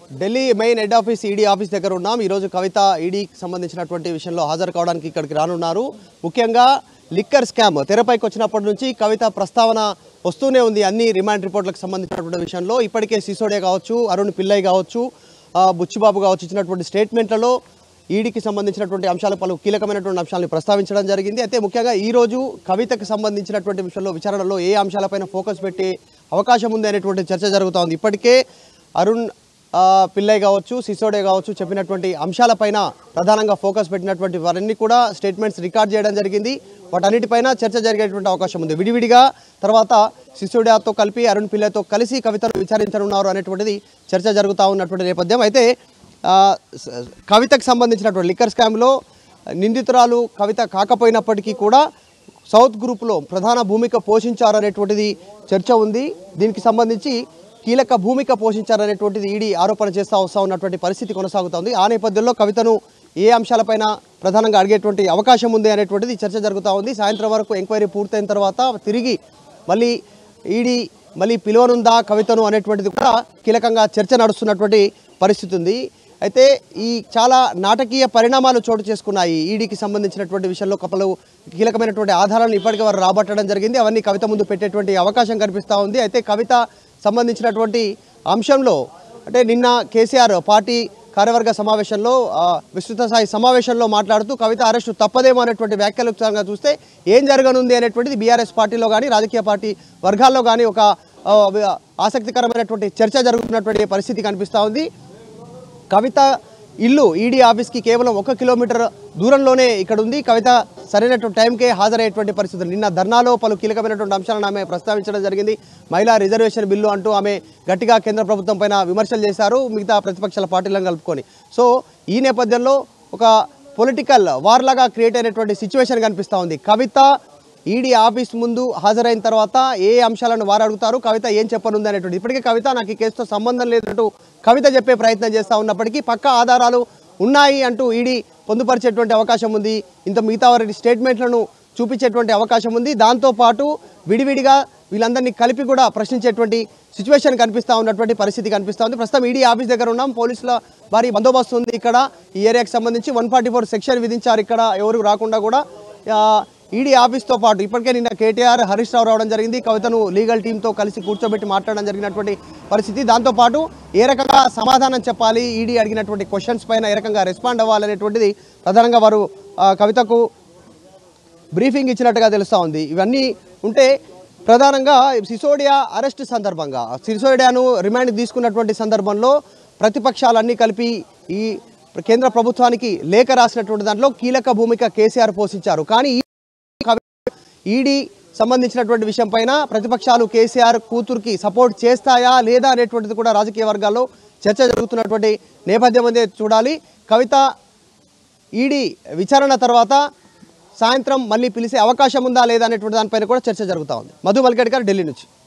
Delhi main head office ED office దగ్గర ఉన్నాం। ఈ రోజు కవిత ఈడీకి సంబంధించినటువంటి విషయంలో హాజరు కావడానికి ఇక్కడికి రానున్నారు। ముఖ్యంగా లిక్కర్ స్కామ్ తెరపైకి వచ్చినప్పటి నుంచి కవిత ప్రస్తావన వస్తూనే ఉంది। అన్ని రిమాండ్ రిపోర్ట్లకు సంబంధించినటువంటి విషయంలో ఇప్పటికే సిసోడియా కావచ్చు, అరుణ్ పిల్లై కావచ్చు, బుచ్చిబాబు కావచ్చు ఇచ్చినటువంటి స్టేట్మెంట్లలో ఈడీకి సంబంధించినటువంటి అంశాలు పలు కీలకమైనటువంటి అంశాలను ప్రస్తావించడం జరిగింది। అయితే ముఖ్యంగా ఈ రోజు కవితకు సంబంధించినటువంటి విషయంలో విచారణలో ఏ అంశాలపైన ఫోకస్ పెట్టే అవకాశం ఉంది అనేటువంటి చర్చ జరుగుతూ ఉంది। ఇప్పటికే అరుణ్ పిల్లై కావచ్చు, సిసోడియా కావచ్చు చెప్పినటువంటి అంశాలపైన ప్రధానంగా ఫోకస్ పెట్టినటువంటి వారన్నీ కూడా స్టేట్మెంట్స్ రికార్డ్ చేయడం జరిగింది। వాటన్నిటిపైన చర్చ జరిగేటువంటి అవకాశం ఉంది। విడివిడిగా తర్వాత సిసోడియాతో కలిపి అరుణ్ పిల్లైతో కలిసి కవితను విచారించనున్నారు అనేటువంటిది చర్చ జరుగుతూ ఉన్నటువంటి నేపథ్యం। అయితే కవితకు సంబంధించినటువంటి లిక్కర్ స్కామ్లో నిందితురాలు కవిత కాకపోయినప్పటికీ కూడా సౌత్ గ్రూప్లో ప్రధాన భూమిక పోషించారనేటువంటిది చర్చ ఉంది। దీనికి సంబంధించి కీలక భూమిక పోషించారనేటువంటిది ఈడీ ఆరోపణ చేస్తూ వస్తూ ఉన్నటువంటి పరిస్థితి కొనసాగుతోంది। ఆ నేపథ్యంలో కవితను ఏ అంశాలపైన ప్రధానంగా అడిగేటువంటి అవకాశం ఉంది అనేటువంటిది చర్చ జరుగుతూ ఉంది। సాయంత్రం వరకు ఎంక్వైరీ పూర్తయిన తర్వాత తిరిగి మళ్ళీ ఈడీ పిలువనుందా కవితను అనేటువంటిది కూడా కీలకంగా చర్చ నడుస్తున్నటువంటి పరిస్థితి ఉంది। అయితే ఈ చాలా నాటకీయ పరిణామాలు చోటు చేసుకున్నాయి। ఈడీకి సంబంధించినటువంటి విషయంలో పలు కీలకమైనటువంటి ఆధారాలను ఇప్పటికే వారు రాబట్టడం జరిగింది। అవన్నీ కవిత ముందు పెట్టేటువంటి అవకాశం కనిపిస్తూ ఉంది। అయితే కవిత సంబంధించినటువంటి అంశంలో అంటే నిన్న కేసీఆర్ పార్టీ కార్యవర్గ సమావేశంలో విస్తృత స్థాయి సమావేశంలో మాట్లాడుతూ కవిత అరెస్టు తప్పదేమో అనేటువంటి వ్యాఖ్యలు చూస్తే ఏం జరగనుంది అనేటువంటిది బీఆర్ఎస్ పార్టీలో కానీ రాజకీయ పార్టీ వర్గాల్లో కానీ ఒక ఆసక్తికరమైనటువంటి చర్చ జరుగుతున్నటువంటి పరిస్థితి కనిపిస్తూ ఉంది। కవిత ఇల్లు ఈడీ ఆఫీస్కి కేవలం 1 కిలోమీటర్ దూరంలోనే ఇక్కడ ఉంది। కవిత సరైనటువంటి టైంకే హాజరయ్యేటువంటి పరిస్థితులు నిన్న ధర్నాలో పలు కీలకమైనటువంటి అంశాలను ఆమె ప్రస్తావించడం జరిగింది। మహిళా రిజర్వేషన్ బిల్లు అంటూ ఆమె గట్టిగా కేంద్ర ప్రభుత్వం పైన విమర్శలు చేశారు, మిగతా ప్రతిపక్షాల పార్టీలను కలుపుకొని। సో ఈ నేపథ్యంలో ఒక పొలిటికల్ వార్ లాగా క్రియేట్ అయినటువంటి సిచ్యువేషన్ కనిపిస్తూ ఉంది। కవిత ఈడీ ఆఫీస్ ముందు హాజరైన తర్వాత ఏ అంశాలను వారు అడుగుతారు, కవిత ఏం చెప్పనుంది అనేటువంటి ఇప్పటికే కవిత నాకు ఈ కేసుతో సంబంధం లేదంటూ కవిత చెప్పే ప్రయత్నం చేస్తూ ఉన్నప్పటికీ పక్కా ఆధారాలు ఉన్నాయి అంటూ ఈడీ పొందుపరిచేటువంటి అవకాశం ఉంది। ఇంత మిగతా వారి స్టేట్మెంట్లను చూపించేటువంటి అవకాశం ఉంది। దాంతోపాటు విడివిడిగా వీళ్ళందరినీ కలిపి కూడా ప్రశ్నించేటువంటి సిచ్యువేషన్ కనిపిస్తూ ఉన్నటువంటి పరిస్థితి కనిపిస్తూ ఉంది। ప్రస్తుతం ఈడీ ఆఫీస్ దగ్గర ఉన్నాం, పోలీసుల భారీ బందోబస్తు ఉంది ఇక్కడ। ఈ ఏరియాకి సంబంధించి 144 సెక్షన్ విధించారు ఇక్కడ ఎవరు రాకుండా కూడా। ఈడీ ఆఫీస్తో పాటు ఇప్పటికే నిన్న కేటీఆర్ హరీష్ రావు రావడం జరిగింది, కవితను లీగల్ టీంతో కలిసి కూర్చోబెట్టి మాట్లాడడం జరిగినటువంటి పరిస్థితి। దాంతోపాటు ఏ రకంగా సమాధానం చెప్పాలి, ఈడీ అడిగినటువంటి క్వశ్చన్స్ పైన ఏ రకంగా రెస్పాండ్ అవ్వాలనేటువంటిది ప్రధానంగా వారు కవితకు బ్రీఫింగ్ ఇచ్చినట్టుగా తెలుస్తూ ఉంది। ఇవన్నీ ఉంటే ప్రధానంగా సిసోడియా అరెస్ట్ సందర్భంగా సిసోడియాను రిమాండ్ తీసుకున్నటువంటి సందర్భంలో ప్రతిపక్షాలన్నీ కలిపి ఈ కేంద్ర ప్రభుత్వానికి లేఖ రాసినటువంటి దాంట్లో కీలక భూమిక కేసీఆర్ పోషించారు। కానీ ఈడీ సంబంధించినటువంటి విషయం పైన ప్రతిపక్షాలు కేసీఆర్ కూతురికి సపోర్ట్ చేస్తాయా లేదా అనేటువంటిది కూడా రాజకీయ వర్గాల్లో చర్చ జరుగుతున్నటువంటి నేపథ్యం అనేది చూడాలి। కవిత ఈడీ విచారణ తర్వాత సాయంత్రం మళ్ళీ పిలిచే అవకాశం ఉందా లేదా అనేటువంటి దానిపైన కూడా చర్చ జరుగుతూ ఉంది। మధు మల్కేడ్కర్, ఢిల్లీ నుంచి।